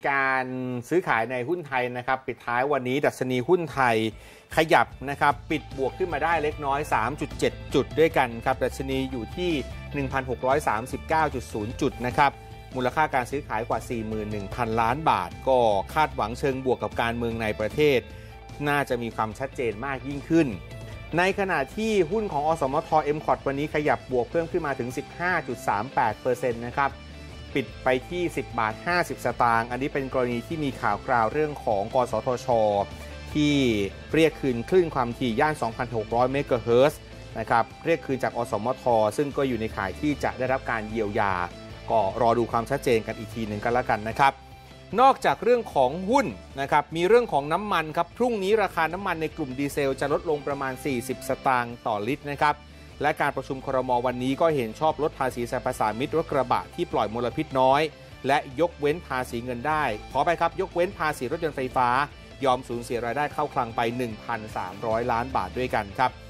การซื้อขายในหุ้นไทยนะครับปิดท้ายวันนี้ดัชนีหุ้นไทยขยับนะครับปิดบวกขึ้นมาได้เล็กน้อย 3.7 จุดด้วยกันครับดัชนีอยู่ที่ 1,639.0 จุดนะครับมูลค่าการซื้อขายกว่า 41,000 ล้านบาทก็คาดหวังเชิงบวกกับการเมืองในประเทศน่าจะมีความชัดเจนมากยิ่งขึ้นในขณะที่หุ้นของอสมท M-Cort วันนี้ขยับบวกเพิ่มขึ้นมาถึง 15.38% นะครับปิดไปที่ 10 บาท 50 สตางค์อันนี้เป็นกรณีที่มีข่าวกราวเรื่องของกสทช.ที่เรียกคืนคลื่นความถี่ย่าน 2,600 เมกะเฮิรตซ์นะครับเรียกคืนจากอสมทซึ่งก็อยู่ในข่ายที่จะได้รับการเยียวยาก็รอดูความชัดเจนกันอีกทีหนึ่งกันแล้วกันนะครับนอกจากเรื่องของหุ้นนะครับมีเรื่องของน้ำมันครับพรุ่งนี้ราคาน้ำมันในกลุ่มดีเซลจะลดลงประมาณ40 สตางค์ต่อลิตรนะครับและการประชุมครม.วันนี้ก็เห็นชอบลดภาษีสรรพสามิตรรถกระบะที่ปล่อยมลพิษน้อยและยกเว้นภาษีเงินได้ขอไปครับยกเว้นภาษีรถยนต์ไฟฟ้ายอมสูญเสียรายได้เข้าคลังไป 1,300 ล้านบาทด้วยกันครับ